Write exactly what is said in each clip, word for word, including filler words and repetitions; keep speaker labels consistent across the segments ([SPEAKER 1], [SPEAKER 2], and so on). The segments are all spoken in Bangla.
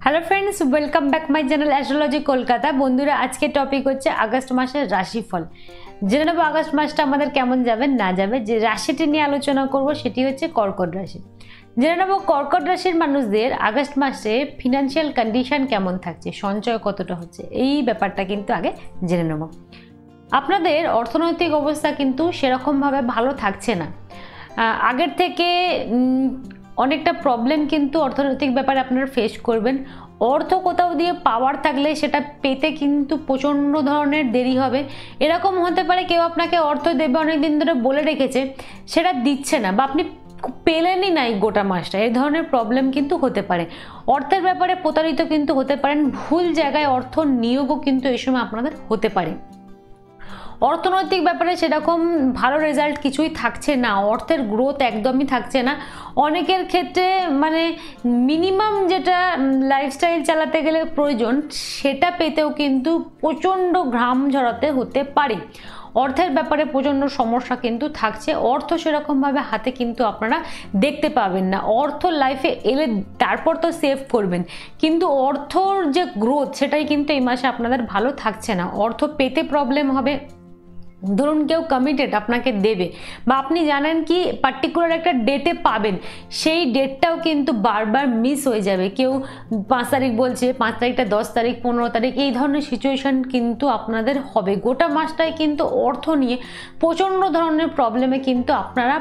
[SPEAKER 1] Hello friends, welcome back my channel astrology Kolkata. बंधुरा आज के टपिक होच्छे आगस्ट मासेर राशिफल। जेने नेब आगस्ट मासटा आमादेर केमन जाबे ना जाबे। जे राशिटी निये आलोचना करब सेटी होच्छे कर्कट राशि। जेने नेब कर्कट राशिर मानुषदेर आगस्ट मासे फिनान्शियल कन्डिशन केमन थाकছে, সঞ্চয় কতটা হচ্ছে, এই ব্যাপারটা কিন্তু আগে জেনে নেব। আপনাদের অর্থনৈতিক অবস্থা কিন্তু সেরকম ভাবে ভালো থাকছে না। আগের থেকে অনেকটা প্রবলেম কিন্তু অর্থনৈতিক ব্যাপারে আপনারা ফেস করবেন। অর্থ কোথাও দিয়ে পাওয়ার থাকলে সেটা পেতে কিন্তু প্রচণ্ড ধরনের দেরি হবে। এরকম হতে পারে কেউ আপনাকে অর্থ দেবে অনেক দিন ধরে বলে রেখেছে, সেটা দিচ্ছে না বা আপনি পেলেনই নাই গোটা মাসটা, এই ধরনের প্রবলেম কিন্তু হতে পারে। অর্থের ব্যাপারে প্রতারিত কিন্তু হতে পারেন, ভুল জায়গায় অর্থ নিয়োগও কিন্তু এই সময় আপনাদের হতে পারে। অর্থনৈতিক ব্যাপারে সেরকম ভালো রেজাল্ট কিছুই থাকছে না, অর্থের গ্রোথ একদমই থাকছে না। অনেকের ক্ষেত্রে মানে মিনিমাম যেটা লাইফস্টাইল চালাতে গেলে প্রয়োজন সেটা পেতেও কিন্তু প্রচণ্ড ঘাম ঝরাতে হতে পারে। অর্থের ব্যাপারে প্রচণ্ড সমস্যা কিন্তু থাকছে। অর্থ সেরকমভাবে হাতে কিন্তু আপনারা দেখতে পাবেন না। অর্থ লাইফে এলে তারপর তো সেভ করবেন, কিন্তু অর্থর যে গ্রোথ সেটাই কিন্তু এই মাসে আপনাদের ভালো থাকছে না। অর্থ পেতে প্রবলেম হবে। ধরুন কেউ কমিটেড আপনাকে দেবে বা আপনি জানেন কি পার্টিকুলার একটা ডেটে পাবেন, সেই ডেটটাও কিন্তু বারবার মিস হয়ে যাবে। কেউ পাঁচ তারিখ বলছে, পাঁচ তারিখটা দশ তারিখ পনেরো তারিখ, এই ধরনের সিচুয়েশান কিন্তু আপনাদের হবে। গোটা মাসটাই কিন্তু অর্থ নিয়ে প্রচণ্ড ধরনের প্রবলেমে কিন্তু আপনারা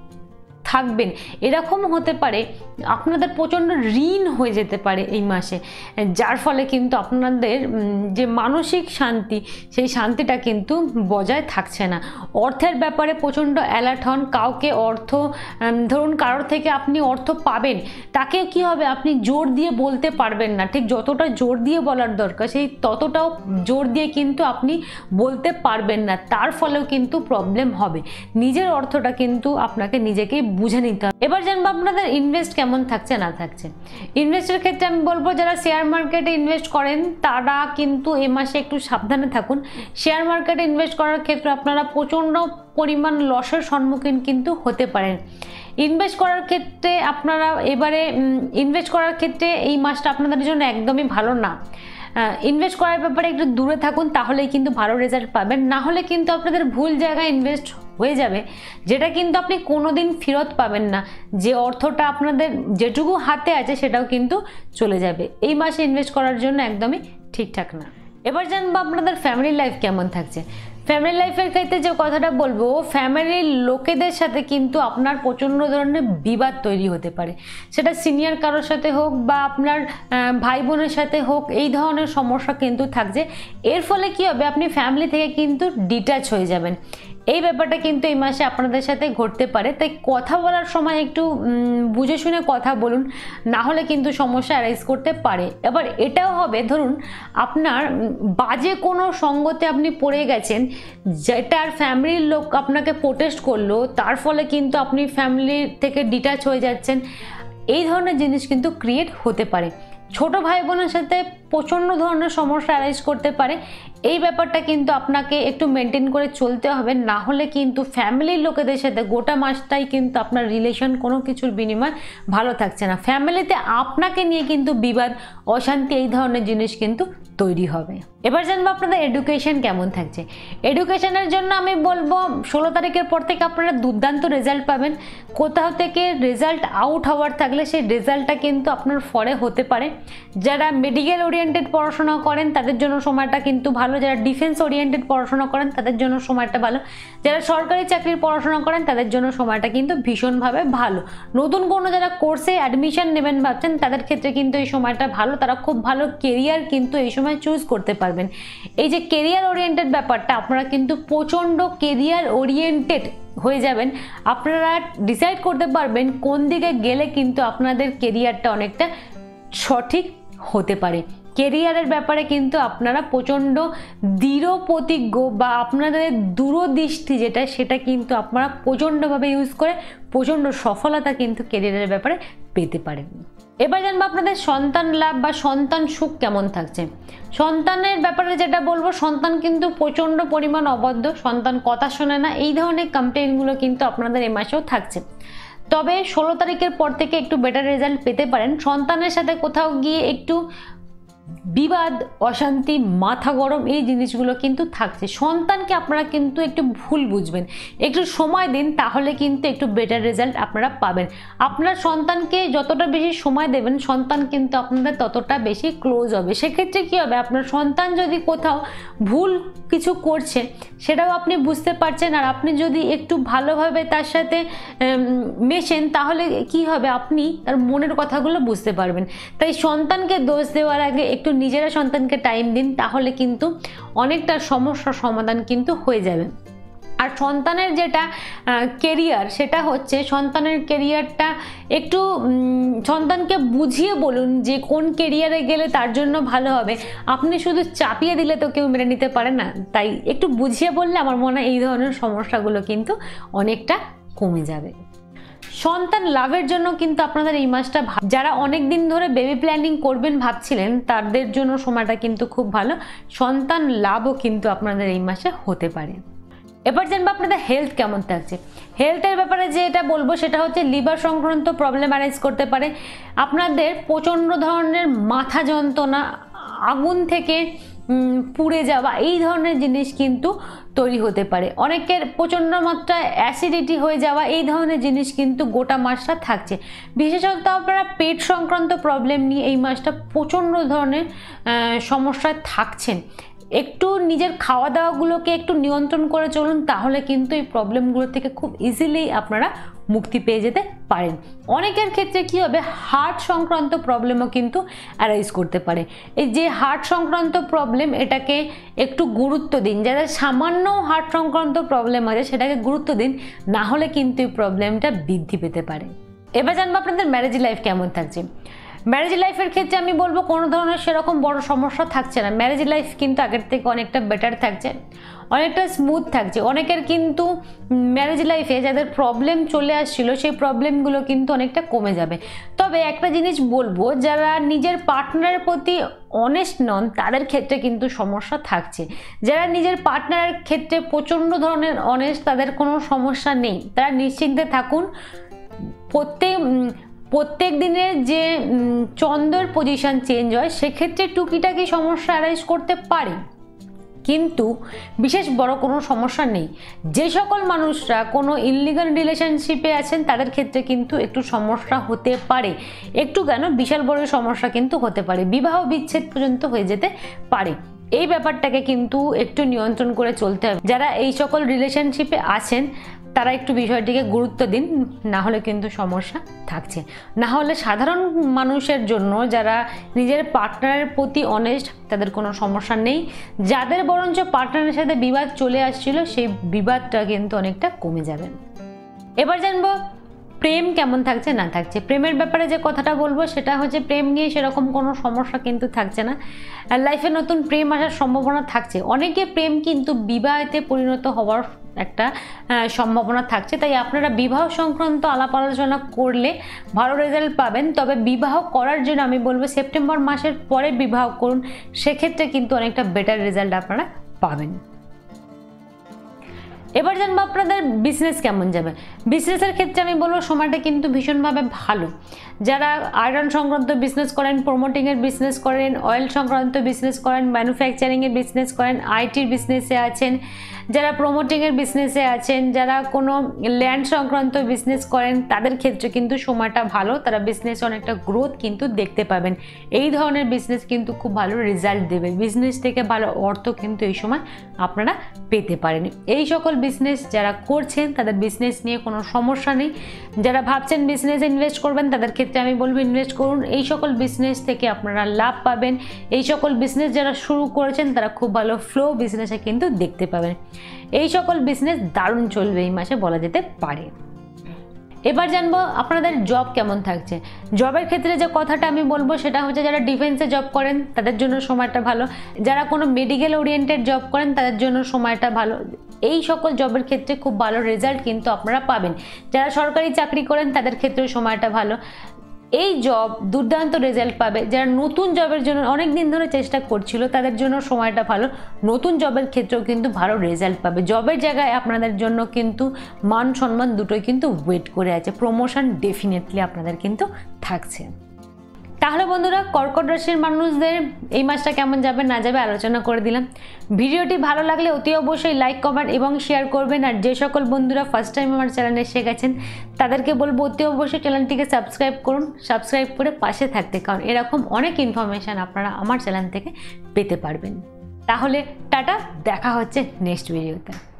[SPEAKER 1] থাকবেন। এরকম হতে পারে আপনাদের প্রচণ্ড ঋণ হয়ে যেতে পারে এই মাসে, যার ফলে কিন্তু আপনাদের যে মানসিক শান্তি সেই শান্তিটা কিন্তু বজায় থাকছে না। অর্থের ব্যাপারে প্রচণ্ড অ্যালার্ট হন। কাউকে অর্থ ধরুন কারোর থেকে আপনি অর্থ পাবেন, তাকে কি হবে আপনি জোর দিয়ে বলতে পারবেন না। ঠিক যতটা জোর দিয়ে বলার দরকার সেই ততটাও জোর দিয়ে কিন্তু আপনি বলতে পারবেন না, তার ফলেও কিন্তু প্রবলেম হবে। নিজের অর্থটা কিন্তু আপনাকে নিজেকেই বুঝে নিতে হবে। এবার জানবো আপনাদের ইনভেস্ট কেমন থাকছে না থাকছে। ইনভেস্টের ক্ষেত্রে আমি বলবো যারা শেয়ার মার্কেটে ইনভেস্ট করেন তারা কিন্তু এই মাসে একটু সাবধানে থাকুন। শেয়ার মার্কেটে ইনভেস্ট করার ক্ষেত্রে আপনারা প্রচণ্ড পরিমাণ লসের সম্মুখীন কিন্তু হতে পারেন। ইনভেস্ট করার ক্ষেত্রে আপনারা এবারে ইনভেস্ট করার ক্ষেত্রে এই মাসটা আপনাদের জন্য একদমই ভালো না। ইনভেস্ট করার ব্যাপারে একটু দূরে থাকুন, তাহলেই কিন্তু ভালো রেজাল্ট পাবেন। না হলে কিন্তু আপনাদের ভুল জায়গায় ইনভেস্ট হয়ে যাবে, যেটা কিন্তু আপনি কোনোদিন ফেরত পাবেন না। যে অর্থটা আপনাদের যেটুকু হাতে আছে সেটাও কিন্তু চলে যাবে। এই মাসে ইনভেস্ট করার জন্য একদমই ঠিকঠাক না। এবার জানবো আপনাদের ফ্যামিলি লাইফ কেমন থাকছে। ফ্যামিলি লাইফের ক্ষেত্রে যে কথাটা বলবো, ফ্যামিলির লোকেদের সাথে কিন্তু আপনার প্রচণ্ড ধরনের বিবাদ তৈরি হতে পারে। সেটা সিনিয়র কারোর সাথে হোক বা আপনার ভাই বোনের সাথে হোক, এই ধরনের সমস্যা কিন্তু থাকছে। এর ফলে কি হবে, আপনি ফ্যামিলি থেকে কিন্তু ডিট্যাচ হয়ে যাবেন। এই ব্যাপারটা কিন্তু এই মাসে আপনাদের সাথে ঘটতে পারে। তাই কথা বলার সময় একটু বুঝে শুনে কথা বলুন, না হলে কিন্তু সমস্যা অ্যারাইজ করতে পারে। এবার এটাও হবে, ধরুন আপনার বাজে কোনো সঙ্গতে আপনি পড়ে গেছেন, যেটার ফ্যামিলির লোক আপনাকে প্রোটেস্ট করলো, তার ফলে কিন্তু আপনি ফ্যামিলি থেকে ডিট্যাচ হয়ে যাচ্ছেন। এই ধরনের জিনিস কিন্তু ক্রিয়েট হতে পারে। ছোট ভাই বোনের সাথে প্রচণ্ড ধরনের সমস্যা অ্যারাইজ করতে পারে। এই ব্যাপারটা কিন্তু আপনাকে একটু মেনটেন করে চলতে হবে, না হলে কিন্তু ফ্যামিলির লোকেদের সাথে গোটা মাসটাই কিন্তু আপনার রিলেশন কোনো কিছুর বিনিময় ভালো থাকছে না। ফ্যামিলিতে আপনাকে নিয়ে কিন্তু বিবাদ, অশান্তি, এই ধরনের জিনিস কিন্তু তৈরি হবে। এবার জানবো আপনাদের এডুকেশন কেমন থাকছে। এডুকেশনের জন্য আমি বলবো ষোলো তারিখের পর থেকে আপনারা দুর্দান্ত রেজাল্ট পাবেন। কোথাও থেকে রেজাল্ট আউট হওয়ার থাকলে সেই রেজাল্টটা কিন্তু আপনার ফরে হতে পারে। যারা মেডিকেল ওরিয়েন্টেড পড়াশোনা করেন তাদের জন্য সময়টা কিন্তু ভালো। যারা ডিফেন্স ওরিয়েন্টেড পড়াশোনা করেন তাদের জন্য সময়টা ভালো। যারা সরকারি চাকরির পড়াশোনা করেন তাদের জন্য সময়টা কিন্তু ভীষণভাবে ভালো। নতুন কোনো যারা কোর্সে অ্যাডমিশন নেবেন ভাবছেন তাদের ক্ষেত্রে কিন্তু এই সময়টা ভালো। তারা খুব ভালো কেরিয়ার কিন্তু এই সময় চুজ করতে পারবেন। এই যে কেরিয়ার ওরিয়েন্টেড ব্যাপারটা, আপনারা কিন্তু প্রচণ্ড কেরিয়ার ওরিয়েন্টেড হয়ে যাবেন। আপনারা ডিসাইড করতে পারবেন কোন দিকে গেলে কিন্তু আপনাদের কেরিয়ারটা অনেকটা সঠিক হতে পারে। কেরিয়ারের ব্যাপারে কিন্তু আপনারা প্রচণ্ড দৃঢ় প্রতিজ্ঞ বা আপনাদের দূরদৃষ্টি যেটা, সেটা কিন্তু আপনারা প্রচণ্ডভাবে ইউজ করে প্রচণ্ড সফলতা কিন্তু কেরিয়ারের ব্যাপারে পেতে পারেন। এবার জানবো আপনাদের সন্তান লাভ বা সন্তান সুখ কেমন থাকছে। সন্তানের ব্যাপারে যেটা বলবো, সন্তান কিন্তু প্রচণ্ড পরিমাণ অবদ্ধ, সন্তান কথা শোনে না, এই ধরনের কমপ্লেইনগুলো কিন্তু আপনাদের এই মাসেও থাকছে। তবে ষোলো তারিখের পর থেকে একটু বেটার রেজাল্ট পেতে পারেন। সন্তানের সাথে কোথাও গিয়ে একটু বিবাদ, অশান্তি, মাথা গরম এই জিনিসগুলো কিন্তু থাকছে। সন্তানকে আপনারা কিন্তু একটু ভুল বুঝবেন, একটু সময় দিন, তাহলে কিন্তু একটু বেটার রেজাল্ট আপনারা পাবেন। আপনার সন্তানকে যতটা বেশি সময় দেবেন, সন্তান কিন্তু আপনাদের ততটা বেশি ক্লোজ হবে। সেক্ষেত্রে কী হবে, আপনার সন্তান যদি কোথাও ভুল কিছু করছে সেটাও আপনি বুঝতে পারছেন, আর আপনি যদি একটু ভালোভাবে তার সাথে মেশেন তাহলে কি হবে, আপনি তার মনের কথাগুলো বুঝতে পারবেন। তাই সন্তানকে দোষ দেওয়ার আগে একটু নিজেরা সন্তানকে টাইম দিন, তাহলে কিন্তু অনেকটা সমস্যার সমাধান কিন্তু হয়ে যাবে। আর সন্তানের যেটা কেরিয়ার, সেটা হচ্ছে সন্তানের কেরিয়ারটা একটু সন্তানকে বুঝিয়ে বলুন যে কোন কেরিয়ারে গেলে তার জন্য ভালো হবে। আপনি শুধু চাপিয়ে দিলে তো কেউ মেনে নিতে পারে না, তাই একটু বুঝিয়ে বললে আমার মনে হয় এই ধরনের সমস্যাগুলো কিন্তু অনেকটা কমে যাবে। সন্তান লাভের জন্য কিন্তু আপনাদের এই মাসটা, যারা অনেক দিন ধরে বেবি প্ল্যানিং করবেন ভাবছিলেন তাদের জন্য সময়টা কিন্তু খুব ভালো। সন্তান লাভও কিন্তু আপনাদের এই মাসে হতে পারে। এবার জানবো আপনাদের হেলথ কেমন থাকছে। হেলথের ব্যাপারে যেটা বলবো সেটা হচ্ছে লিভার সংক্রান্ত প্রবলেম অ্যারাইজ করতে পারে। আপনাদের প্রচণ্ড ধরনের মাথা যন্ত্রণা, আগুন থেকে পুড়ে যাওয়া, এই ধরনের জিনিস কিন্তু তৈরি হতে পারে। অনেকের প্রচণ্ড মাত্রায় অ্যাসিডিটি হয়ে যাওয়া, এই ধরনের জিনিস কিন্তু গোটা মাসটা থাকছে। বিশেষত আপনারা পেট সংক্রান্ত প্রবলেম নিয়ে এই মাসটা প্রচণ্ড ধরনের সমস্যায় থাকছেন। একটু নিজের খাওয়া দাওয়াগুলোকে একটু নিয়ন্ত্রণ করে চলুন, তাহলে কিন্তু এই প্রবলেমগুলো থেকে খুব ইজিলি আপনারা মুক্তি পেয়ে যেতে পারেন। অনেকের ক্ষেত্রে কি হবে, হার্ট সংক্রান্ত প্রবলেমও কিন্তু অ্যারাইজ করতে পারে। এই যে হার্ট সংক্রান্ত প্রবলেম, এটাকে একটু গুরুত্ব দিন। যাদের সামান্য হার্ট সংক্রান্ত প্রবলেম আছে সেটাকে গুরুত্ব দিন, না হলে কিন্তু এই প্রবলেমটা বৃদ্ধি পেতে পারে। এবার জানবো আপনাদের ম্যারেজ লাইফ কেমন থাকছে। ম্যারেজ লাইফের ক্ষেত্রে আমি বলবো কোনো ধরনের সেরকম বড় সমস্যা থাকছে না। ম্যারেজ লাইফ কিন্তু আগের থেকে অনেকটা বেটার থাকছে, অনেকটা স্মুথ থাকছে। অনেকের কিন্তু ম্যারেজ লাইফে যাদের প্রবলেম চলে আসছিল সেই প্রবলেমগুলো কিন্তু অনেকটা কমে যাবে। তবে একটা জিনিস বলবো, যারা নিজের পার্টনারের প্রতি অনেস্ট নন তাদের ক্ষেত্রে কিন্তু সমস্যা থাকছে। যারা নিজের পার্টনারের ক্ষেত্রে প্রচণ্ড ধরনের অনেস্ট, তাদের কোনো সমস্যা নেই, তারা নিশ্চিন্তে থাকুন। প্রত্যেক প্রত্যেক দিনের যে চন্দ্রের পজিশন চেঞ্জ হয় সেক্ষেত্রে টুকিটাকি সমস্যা অ্যারাইজ করতে পারে, কিন্তু বিশেষ বড় কোনো সমস্যা নেই। যে সকল মানুষরা কোনো ইনলিগাল রিলেশনশিপে আছেন তাদের ক্ষেত্রে কিন্তু একটু সমস্যা হতে পারে, একটু কেন বিশাল বড় সমস্যা কিন্তু হতে পারে, বিবাহ বিচ্ছেদ পর্যন্ত হয়ে যেতে পারে। এই ব্যাপারটাকে কিন্তু একটু নিয়ন্ত্রণ করে চলতে হবে। যারা এই সকল রিলেশনশিপে আছেন তারা একটু বিষয়টিকে গুরুত্ব দিন, না হলে কিন্তু সমস্যা থাকছে। না হলে সাধারণ মানুষের জন্য যারা নিজের পার্টনারের প্রতি অনেস্ট তাদের কোনো সমস্যা নেই। যাদের বরঞ্চ পার্টনারের সাথে বিবাদ চলে আসছিল সেই বিবাদটা কিন্তু অনেকটা কমে যাবে। এবার জানবো প্রেম কেমন থাকছে না থাকছে। প্রেমের ব্যাপারে যে কথাটা বলবো সেটা হচ্ছে, প্রেম নিয়ে সেরকম কোনো সমস্যা কিন্তু থাকছে না। লাইফে নতুন প্রেম আসার সম্ভাবনা থাকছে। অনেকে প্রেম কিন্তু বিবাহেতে পরিণত হওয়ার একটা সম্ভাবনা থাকছে, তাই আপনারা বিবাহ সংক্রান্ত আলাপ আলোচনা করলে ভালো রেজাল্ট পাবেন। তবে বিবাহ করার জন্য আমি বলবো সেপ্টেম্বর মাসের পরে বিবাহ করুন, সেক্ষেত্রে কিন্তু অনেকটা বেটার রেজাল্ট আপনারা পাবেন। এবার জানবো আপনাদের বিজনেস কেমন যাবে। বিজনেসের ক্ষেত্রে আমি বলবো সময়টা কিন্তু ভীষণভাবে ভালো। যারা আয়রন সংক্রান্ত বিজনেস করেন, প্রমোটিংয়ের বিজনেস করেন, অয়েল সংক্রান্ত বিজনেস করেন, ম্যানুফ্যাকচারিংয়ের বিজনেস করেন, আইটির বিজনেসে আছেন, যারা প্রমোটিংয়ের বিজনেসে আছেন, যারা কোনো ল্যান্ড সংক্রান্ত বিজনেস করেন তাদের ক্ষেত্রে কিন্তু সময়টা ভালো। তারা বিজনেসে অনেকটা গ্রোথ কিন্তু দেখতে পাবেন। এই ধরনের বিজনেস কিন্তু খুব ভালো রেজাল্ট দেবে। বিজনেস থেকে ভালো অর্থ কিন্তু এই সময় আপনারা পেতে পারেন। এই সকল বিজনেস যারা করছেন তাদের বিজনেস নিয়ে কোনো সমস্যা নেই। যারা ভাবছেন বিজনেসে ইনভেস্ট করবেন তাদের ক্ষেত্রে আমি বলবো ইনভেস্ট করুন। এই সকল বিজনেস থেকে আপনারা লাভ পাবেন। এই সকল বিজনেস যারা শুরু করেছেন তারা খুব ভালো ফ্লো বিজনেসে কিন্তু দেখতে পাবেন। এই সকল বিজনেস দারুণ চলবে এই মাসে বলা যেতে পারে। এবার জানবো আপনাদের জব কেমন থাকছে। জবের ক্ষেত্রে যে কথাটা আমি বলবো সেটা হচ্ছে, যারা ডিফেন্সে জব করেন তাদের জন্য সময়টা ভালো, যারা কোনো মেডিকেল ওরিয়েন্টেড জব করেন তাদের জন্য সময়টা ভালো। এই সকল জবের ক্ষেত্রে খুব ভালো রেজাল্ট কিন্তু আপনারা পাবেন। যারা সরকারি চাকরি করেন তাদের ক্ষেত্রেও সময়টা ভালো। এই জব দুর্দান্ত রেজাল্ট পাবে। যারা নতুন জবের জন্য অনেক দিন ধরে চেষ্টা করছিল তাদের জন্য সময়টা ভালো, নতুন জবের ক্ষেত্রেও কিন্তু ভালো রেজাল্ট পাবে। জবের জায়গায় আপনাদের জন্য কিন্তু মান সম্মান দুটোই কিন্তু ওয়েট করে আছে, প্রমোশন ডেফিনেটলি আপনাদের কিন্তু থাকছে। তাহলে বন্ধুরা কর্কট রাশির মানুষদের এই মাসটা কেমন যাবে না যাবে আলোচনা করে দিলাম। ভিডিওটি ভালো লাগলে অতি অবশ্যই লাইক কমেন্ট এবং শেয়ার করবেন। আর যে সকল বন্ধুরা ফার্স্ট টাইম আমার চ্যানেলে এসে গেছেন তাদেরকে বলবো অতি অবশ্যই চ্যানেলটিকে সাবস্ক্রাইব করুন, সাবস্ক্রাইব করে পাশে থাকতে, কারণ এরকম অনেক ইনফরমেশান আপনারা আমার চ্যানেল থেকে পেতে পারবেন। তাহলে টাটা, দেখা হচ্ছে নেক্সট ভিডিওতে।